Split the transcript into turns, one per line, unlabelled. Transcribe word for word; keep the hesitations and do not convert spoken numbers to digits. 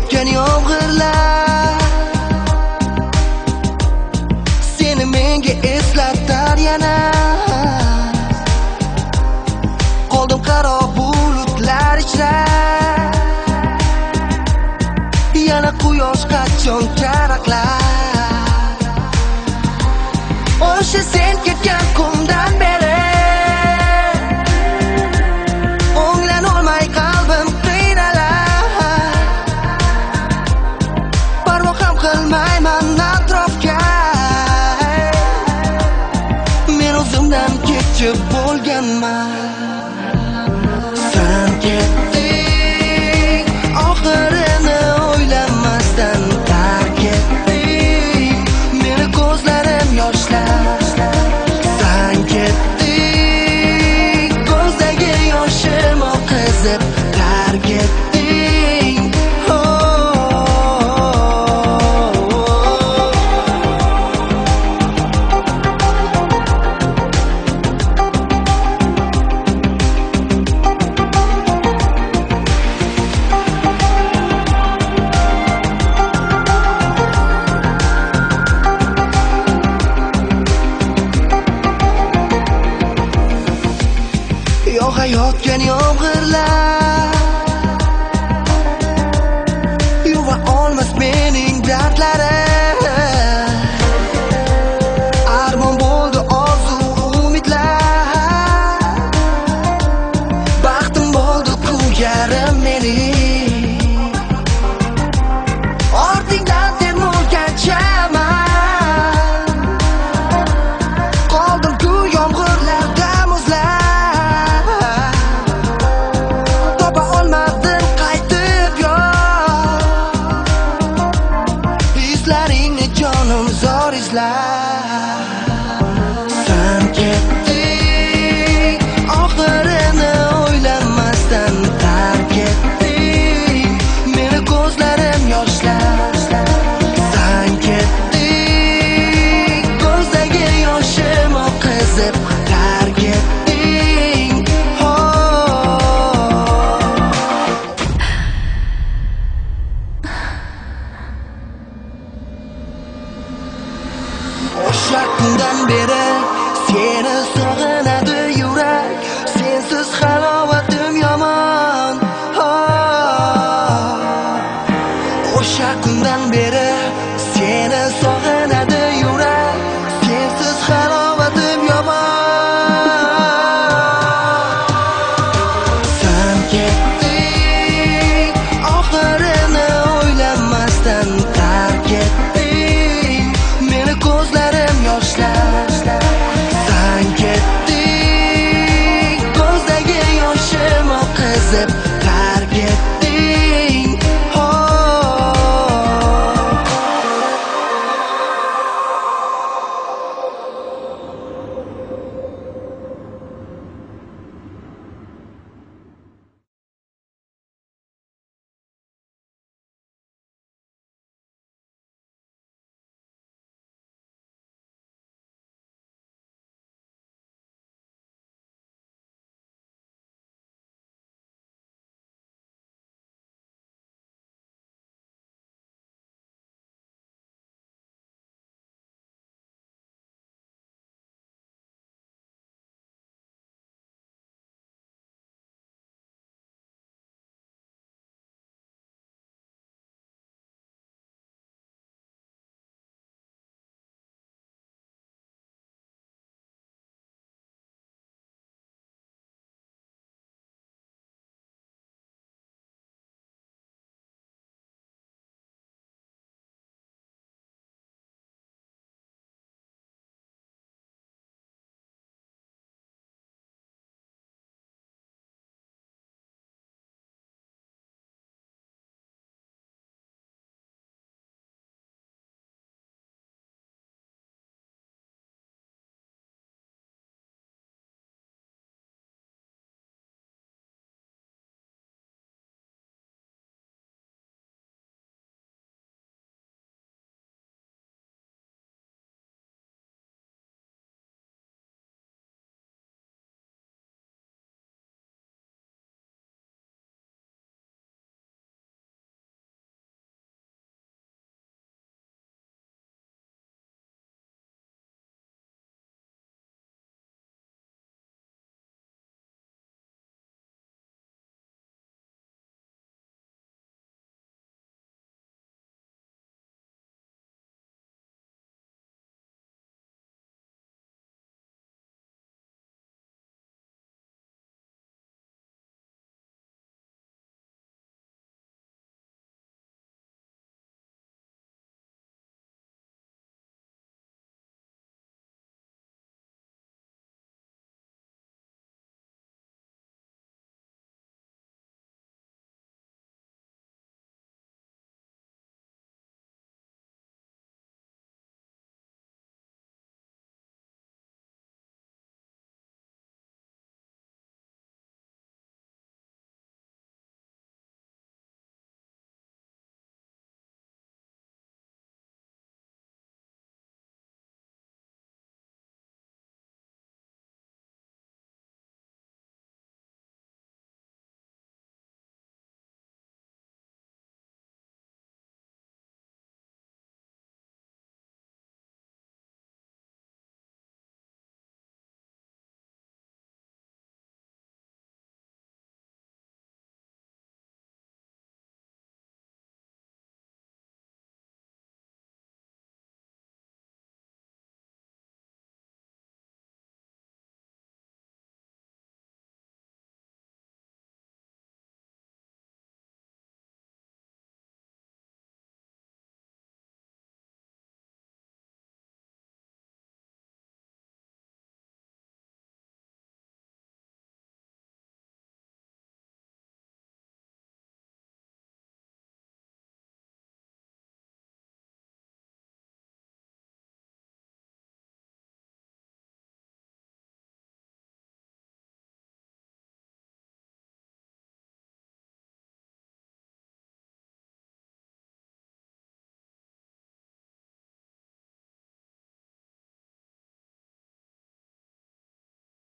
yog'ayotgan yomg'irlar seni menga eslatar yana. Qoldim qaro bulutlar ichra, yana quyosh qachon charaqlar. O'sha sen ketgan kundan beri o'nglanolmay qalbim qiynalar. Parvo ham qilmayman atrofga, men o'zimdan kechib bo'lganman. Sen ketding, oxirini o'ylamasdan tark etding, meni ko'zlarim yoshlar. Sen ketding, ko'zdagi yoshim oqizib tark etding. Yog'ayotgan yomg'irlar yuva olmas mening dardlarim. Armon bo'ldi orzu umidlar, baxtim bo'ldi kuyarim mening. Ortingdan termulganchaman, qoldim ku yomg'irlarda muzlab. Jonim zor izlar. Sen ketding, oxirini o'ylamasdan tark etding, meni ko'zlarim yoshlar. Sen ketding, ko'zdagi yoshim oqizib tark etding. O'sha kundan beri seni sog'inadi yurak, sensiz halovatim yomon. O'sha kundan beri seni sog'inadi